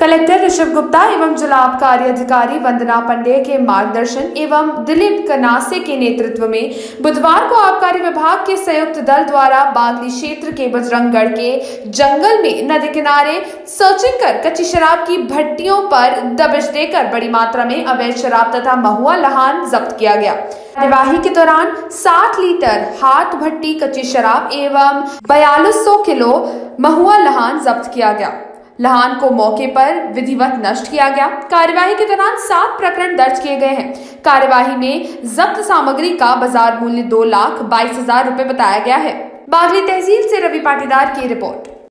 Collector Rishabh Gupta एवं जिला आबकारी अधिकारी वंदना पंडेय के मार्गदर्शन एवं दिलीप कनासे के नेतृत्व में बुधवार को आबकारी विभाग के संयुक्त दल द्वारा बागली क्षेत्र के बजरंगगढ़ के जंगल में नदी किनारे सर्चिंग कर कच्ची शराब की भट्टियों पर दबिश देकर बड़ी मात्रा में अवैध शराब तथा महुआ लहान जब्त किया गया। कार्यवाही के दौरान 60 लीटर हाथ भट्टी कच्ची शराब एवं 4200 किलो महुआ लहान जब्त किया गया। लहान को मौके पर विधिवत नष्ट किया गया। कार्यवाही के दौरान 7 प्रकरण दर्ज किए गए हैं। कार्यवाही में जब्त सामग्री का बाजार मूल्य 2,22,000 रुपए बताया गया है। बागली तहसील से रवि पाटीदार की रिपोर्ट।